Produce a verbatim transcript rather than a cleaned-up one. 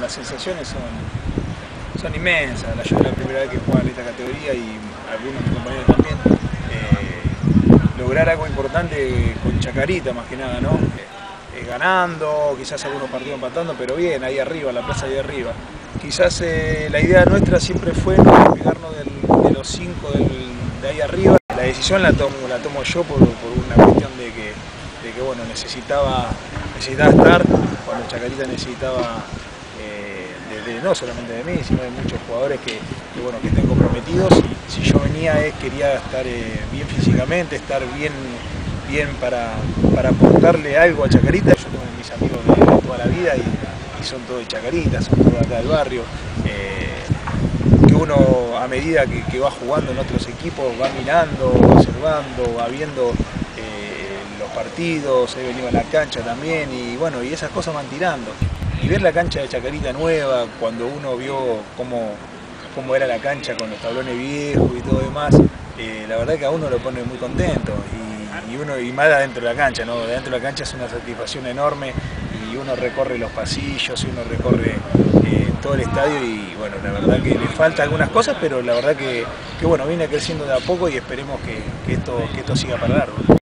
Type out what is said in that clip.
las sensaciones son, son inmensas. Yo la primera vez que jugaba en esta categoría y algunos de mis compañeros también, eh, lograr algo importante con Chacarita más que nada, ¿no? Eh, ganando, quizás algunos partidos empatando, pero bien, ahí arriba, la plaza ahí arriba. Quizás eh, la idea nuestra siempre fue no pegarnos del, de los cinco del, de ahí arriba. La decisión la tomo, la tomo yo por, por una cuestión de que, de que bueno, necesitaba, necesitaba estar cuando Chacarita necesitaba, eh, de, de, no solamente de mí, sino de muchos jugadores que, que, bueno, que estén comprometidos. Si yo venía, eh, quería estar eh, bien físicamente, estar bien, bien para, para aportarle algo a Chacarita. Yo tengo mis amigos de, de toda la vida y, y son todos de Chacarita, son todos acá del barrio. Eh, que uno a medida que, que va jugando en otros equipos va mirando, va observando, va viendo eh, los partidos, he venido a la cancha también y bueno, y esas cosas van tirando. Y ver la cancha de Chacarita nueva, cuando uno vio cómo, cómo era la cancha con los tablones viejos y todo demás, eh, la verdad que a uno lo pone muy contento y, y uno y más adentro de la cancha, ¿no? De adentro de la cancha es una satisfacción enorme y uno recorre los pasillos y uno recorre eh, todo el estadio y bueno, la verdad que le falta algunas cosas, pero la verdad que, que bueno, viene creciendo de a poco y esperemos que, que, esto, que esto siga para largo.